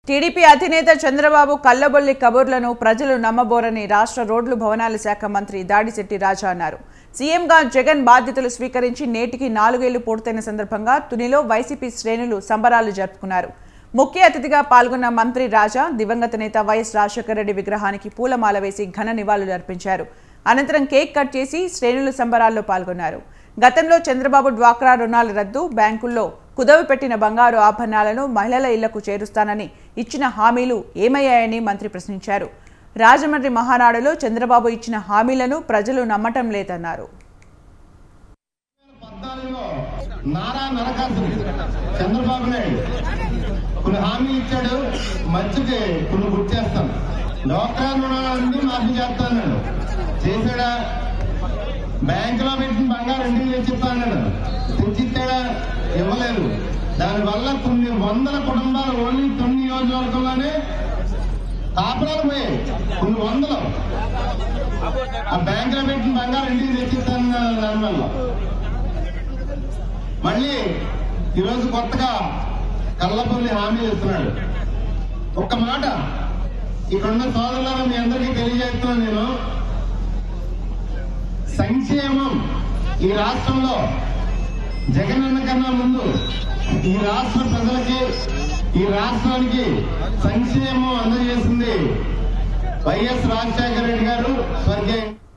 TDP అధినేత చంద్రబాబు కల్లబొల్లి కబుర్లను ప్రజలు నమ్మబోరని రాష్ట్ర రోడ్లు భవనాల శాఖ మంత్రి దాడిశెట్టి రాజా అన్నారు. సీఎంగా జగన్ బాధ్యతలు స్వీకరించి నేటికి 4 ఏళ్లు పూర్తయిన సందర్భంగా తునిలో వైసీపీ శ్రేణులు సంబరాలు జరుపుకున్నారు. ముఖ్య అతిథిగా పాల్గొన్న మంత్రి రాజా దివంగత నేత వైఎస్ రాజశేఖర రెడ్డి విగ్రహానికి పూలమాల వేసి ఘన నివాళులు అర్పించారు. అనంతరం కేక్ కట్ చేసి శ్రేణులు సంబరాల్లో పాల్గొన్నారు. గతంలో చంద్రబాబు డ్వాక్రా రుణాల రద్దు, బ్యాంకుల్లో కుదవపెట్టిన బంగారు ఆభరణాలను మహిళల ఇళ్లకు చేరుస్తానని ఇచ్చిన హామీలు ఏమయ్యాయని మంత్రి ప్రశ్నించారు. రాజమండ్రి మహానాడులో చంద్రబాబు ఇచ్చిన హామీలను ప్రజలు నమ్మటం లేదన్నారు. బ్యాంకులో పెట్టిన బంగారు ఇంటికి తెచ్చిస్తాను తెచ్చిస్తాడా ఇవ్వలేదు. దానివల్ల కొన్ని వందల కుటుంబాలు ఓన్లీ తొమ్మిది నియోజకవర్గంలోనే కాపురాలు పోయాయి. కొన్ని వందలు ఆ బ్యాంకులో పెట్టిన బంగారు ఇంటికి తెచ్చిస్తాను దానివల్ల. మళ్ళీ ఈరోజు కొత్తగా కల్లబొల్లి హామీలు ఇస్తున్నాడు. ఒక్క మాట ఇక్కడున్న సోదరులను మీ అందరికీ తెలియజేస్తున్నాను. నేను సంక్షేమం ఈ రాష్ట్రంలో జగనన్న కన్నా ముందు ఈ రాష్ట్ర ప్రజలకి ఈ రాష్ట్రానికి సంక్షేమం అందజేసింది వైఎస్ రాజశేఖర రెడ్డి గారు స్వర్గీయ